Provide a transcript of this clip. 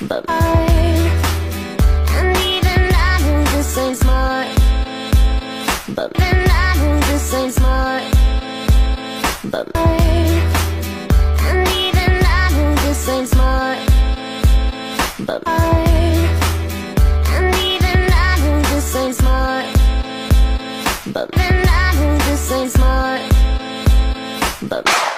but and even I know this ain't smart. But then I know this ain't smart. But and even I know this ain't smart. But and even I know this ain't smart. But then I know this ain't smart. But